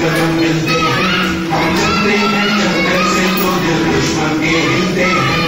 कदम मिलते हैं, हम चलते हैं चक्कर से तो दिल दुश्मन के हिलते हैं।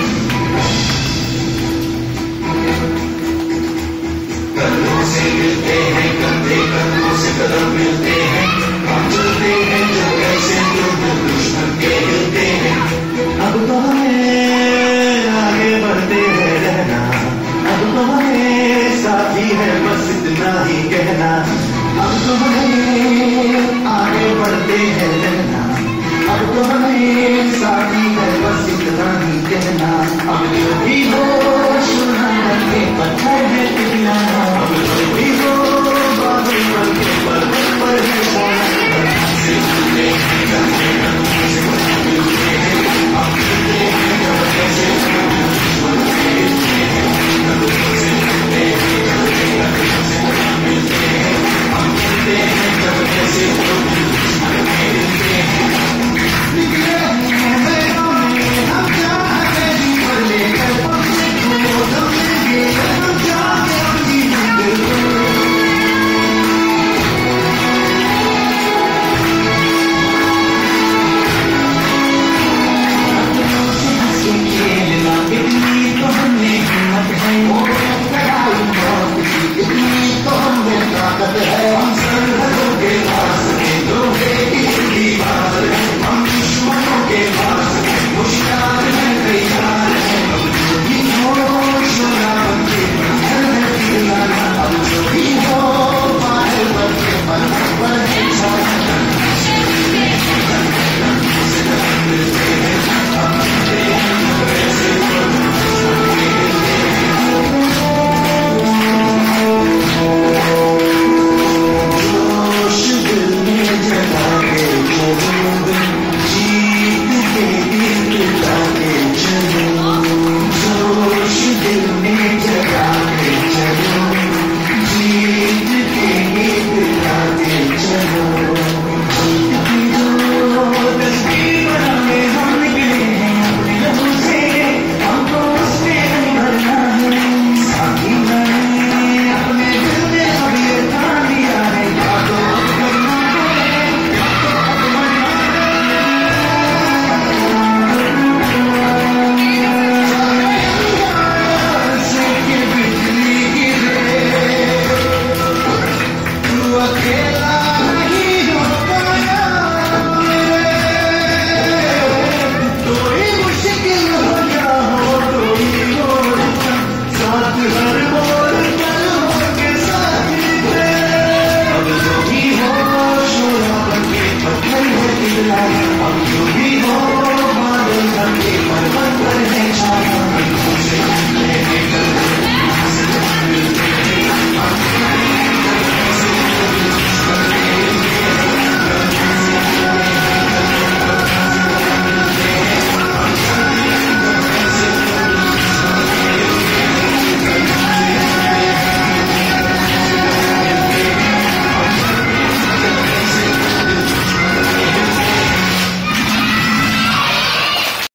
कंधों से मिलते हैं कंधे, कंधों से कदम मिलते हैं, हम चलते हैं चक्कर से तो दिल दुश्मन के हिलते हैं। अब तो हमें आगे बढ़ते हैं रहना, अब तो हमें साथी है बस इतना ही कहना। अब तो हमें आगे बढ़ते हैं रहना, अब तो हमें साथी है बस इतना ही कहना। अब जो भी हो सुना के पत्थर है पिघलाना, अब जो भी हो बादल बन के पर्वत पर है सोना। से मिलते हैं कंधे कंधों से कदम मिलते हैं, हम चलते हैं चक्कर से तो दिल दुश्मन के हिलते हैं। कंधों से मिलते हैं कंधे कंधों से कदम मिलते हैं, हम चलते हैं चक्कर से तो दिल दुश्मन के हिलते हैं। निकले हैं मैदान में हम चाहते जीवन लेकर, पक्षी को दम देंगे हम चाहते अपनी मंजिल को। खेलना इतनी तो हमने हिम्मत है, इतनी तो हमने ताकत है। हम सरहदों के पास हैं लोहे की दीवार, हम दुश्मनों के पास हैं होशियार हैं तैयार हैं। अब जो भी हो सोना बनके पत्थर है पिघलाना, अब जो भी हो बादल बनके पर्वत पर है छाना। से कदम मिलते हैं, हम चलते हैं चक्कर से तो दुश्मन के हिलते हैं। जोश दिल में जगा के चलो, जीत के गीत गा के चलो। जोश दिल में जगा के चलो, जीत के गीत गा के चलो। जीत की जो तस्वीर बनाने हम निकले हैं अपने लहू से, हमको उसमें नहीं भरना है। साथी मैंने अपने दिल में अब ये ठान लिया है, या तो अब करना है या तो अब मरना है। से के बिजली गिरे तू अकेला नहीं हो पाया, कोई मुश्किल हो या हो कोई मोड़, साथ हर मोड़ पर हो के साथ थे। अब जो भी हो शोला बनके पत्थर है पिघलाना, अब जो भी हो